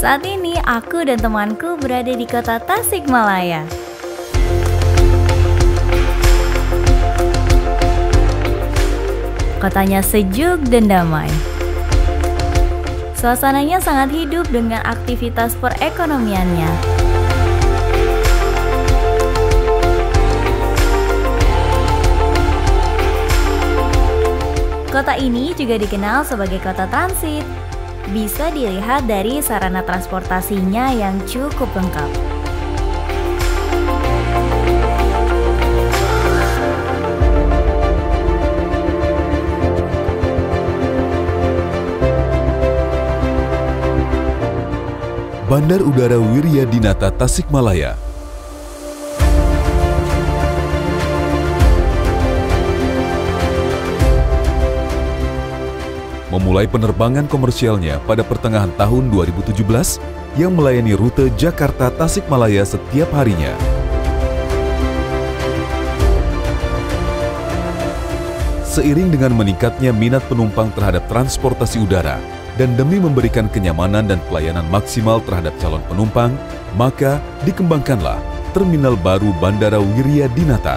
Saat ini aku dan temanku berada di kota Tasikmalaya. Kotanya sejuk dan damai. Suasananya sangat hidup dengan aktivitas perekonomiannya. Kota ini juga dikenal sebagai kota transit. Bisa dilihat dari sarana transportasinya yang cukup lengkap. Bandar Udara Wiryadinata Tasikmalaya. Memulai penerbangan komersialnya pada pertengahan tahun 2017 yang melayani rute Jakarta-Tasikmalaya setiap harinya. Seiring dengan meningkatnya minat penumpang terhadap transportasi udara dan demi memberikan kenyamanan dan pelayanan maksimal terhadap calon penumpang, maka dikembangkanlah terminal baru Bandara Wiryadinata.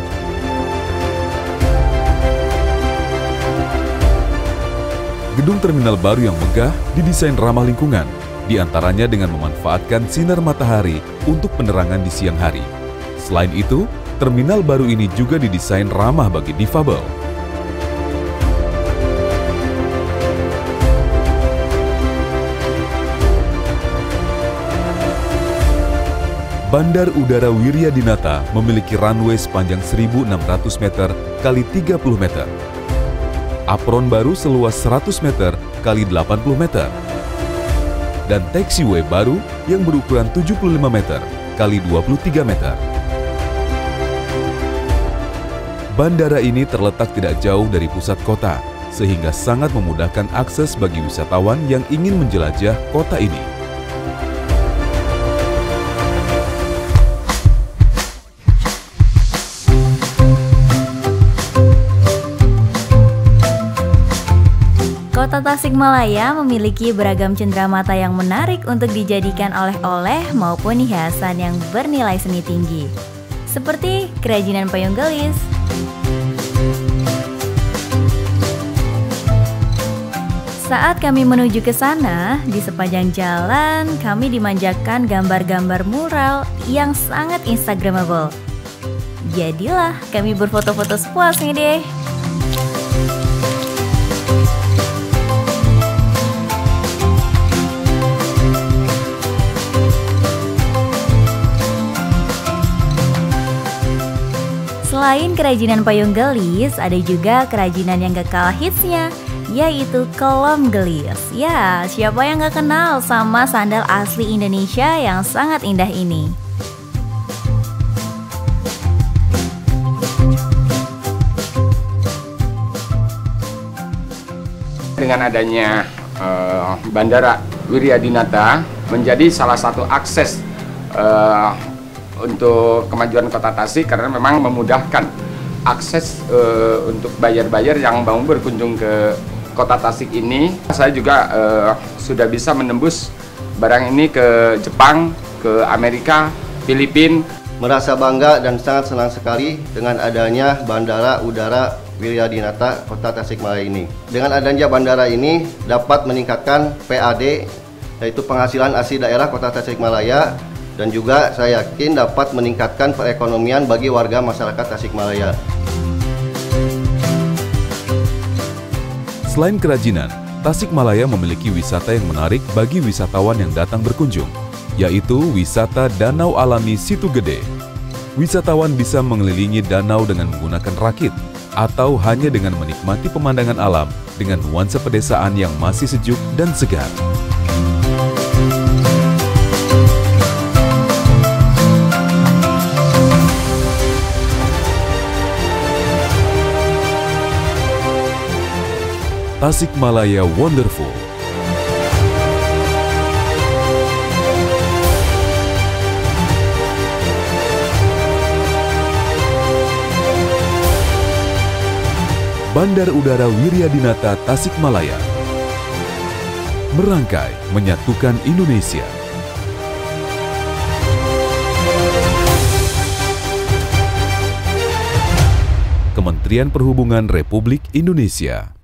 Gedung terminal baru yang megah didesain ramah lingkungan, diantaranya dengan memanfaatkan sinar matahari untuk penerangan di siang hari. Selain itu, terminal baru ini juga didesain ramah bagi difabel. Bandar Udara Wiryadinata memiliki runway sepanjang 1.600 meter kali 30 meter. Apron baru seluas 100 meter kali 80 meter. Dan taxiway baru yang berukuran 75 meter kali 23 meter. Bandara ini terletak tidak jauh dari pusat kota, sehingga sangat memudahkan akses bagi wisatawan yang ingin menjelajah kota ini. Kota Tasikmalaya memiliki beragam cenderamata yang menarik untuk dijadikan oleh-oleh maupun hiasan yang bernilai seni tinggi, seperti kerajinan payung gelis, saat kami menuju ke sana, di sepanjang jalan kami dimanjakan gambar-gambar mural yang sangat instagramable. Jadilah kami berfoto-foto sepuasnya deh. Selain kerajinan payung gelis, ada juga kerajinan yang gak kalah hitsnya, yaitu kelom gelis. Ya, siapa yang gak kenal sama sandal asli Indonesia yang sangat indah ini? Dengan adanya Bandara Wiryadinata menjadi salah satu akses untuk kemajuan Kota Tasik, karena memang memudahkan akses untuk bayar-bayar yang mau berkunjung ke Kota Tasik ini. Saya juga sudah bisa menembus barang ini ke Jepang, ke Amerika, Filipina. Merasa bangga dan sangat senang sekali dengan adanya Bandara Udara Wiryadinata Kota Tasikmalaya ini. Dengan adanya bandara ini dapat meningkatkan PAD, yaitu penghasilan asli daerah Kota Tasikmalaya, dan juga saya yakin dapat meningkatkan perekonomian bagi warga masyarakat Tasikmalaya. Selain kerajinan, Tasikmalaya memiliki wisata yang menarik bagi wisatawan yang datang berkunjung, yaitu wisata Danau Alami Situ Gede. Wisatawan bisa mengelilingi danau dengan menggunakan rakit, atau hanya dengan menikmati pemandangan alam dengan nuansa pedesaan yang masih sejuk dan segar. Tasikmalaya Wonderful. Bandar Udara Wiryadinata Tasikmalaya. Merangkai menyatukan Indonesia. Kementerian Perhubungan Republik Indonesia.